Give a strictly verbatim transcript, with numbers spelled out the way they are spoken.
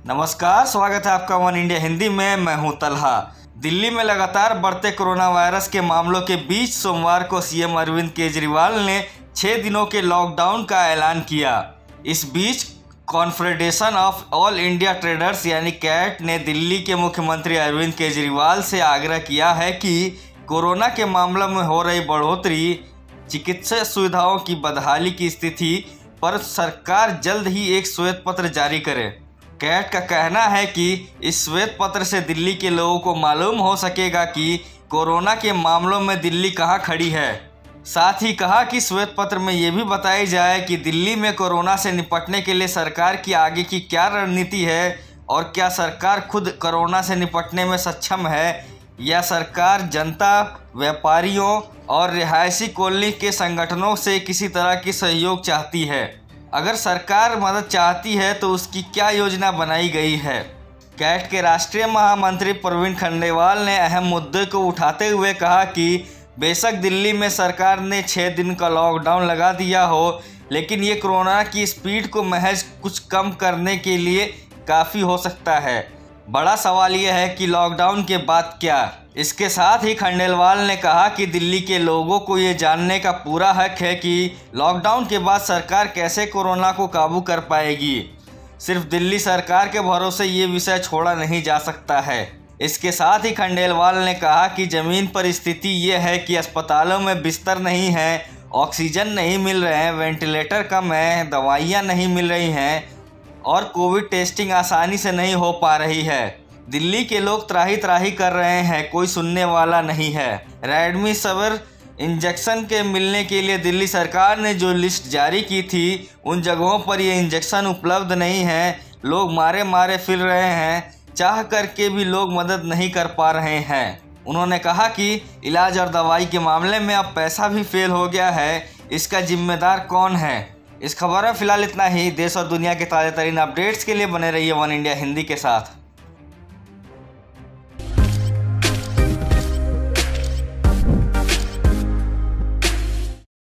नमस्कार, स्वागत है आपका वन इंडिया हिंदी में। मैं हूं तलहा। दिल्ली में लगातार बढ़ते कोरोना वायरस के मामलों के बीच सोमवार को सीएम अरविंद केजरीवाल ने छः दिनों के लॉकडाउन का ऐलान किया। इस बीच confederation of all India traders यानी कैट ने दिल्ली के मुख्यमंत्री अरविंद केजरीवाल से आग्रह किया है कि कोरोना के मामलों में हो रही बढ़ोतरी, चिकित्सा सुविधाओं की बदहाली की स्थिति पर सरकार जल्द ही एक श्वेत पत्र जारी करे। कैट का कहना है कि इस श्वेत पत्र से दिल्ली के लोगों को मालूम हो सकेगा कि कोरोना के मामलों में दिल्ली कहां खड़ी है। साथ ही कहा कि श्वेत पत्र में ये भी बताई जाए कि दिल्ली में कोरोना से निपटने के लिए सरकार की आगे की क्या रणनीति है और क्या सरकार खुद कोरोना से निपटने में सक्षम है या सरकार जनता, व्यापारियों और रिहायशी कॉलोनी के संगठनों से किसी तरह की सहयोग चाहती है। अगर सरकार मदद चाहती है तो उसकी क्या योजना बनाई गई है। कैट के राष्ट्रीय महामंत्री प्रवीण खंडेलवाल ने अहम मुद्दे को उठाते हुए कहा कि बेशक दिल्ली में सरकार ने छः दिन का लॉकडाउन लगा दिया हो, लेकिन ये कोरोना की स्पीड को महज कुछ कम करने के लिए काफ़ी हो सकता है। बड़ा सवाल यह है कि लॉकडाउन के बाद क्या। इसके साथ ही खंडेलवाल ने कहा कि दिल्ली के लोगों को ये जानने का पूरा हक है कि लॉकडाउन के बाद सरकार कैसे कोरोना को काबू कर पाएगी। सिर्फ दिल्ली सरकार के भरोसे ये विषय छोड़ा नहीं जा सकता है। इसके साथ ही खंडेलवाल ने कहा कि ज़मीन पर स्थिति ये है कि अस्पतालों में बिस्तर नहीं है, ऑक्सीजन नहीं मिल रहे हैं, वेंटिलेटर कम है, दवाइयाँ नहीं मिल रही हैं और कोविड टेस्टिंग आसानी से नहीं हो पा रही है। दिल्ली के लोग त्राही त्राही कर रहे हैं, कोई सुनने वाला नहीं है। रेमडेसिविर इंजेक्शन के मिलने के लिए दिल्ली सरकार ने जो लिस्ट जारी की थी, उन जगहों पर ये इंजेक्शन उपलब्ध नहीं है। लोग मारे मारे फिर रहे हैं, चाह करके भी लोग मदद नहीं कर पा रहे हैं। उन्होंने कहा कि इलाज और दवाई के मामले में अब पैसा भी फेल हो गया है, इसका जिम्मेदार कौन है। इस खबर में फिलहाल इतना ही। देश और दुनिया के ताज़ा तरीन अपडेट्स के लिए बने रहिए वन इंडिया हिंदी के साथ।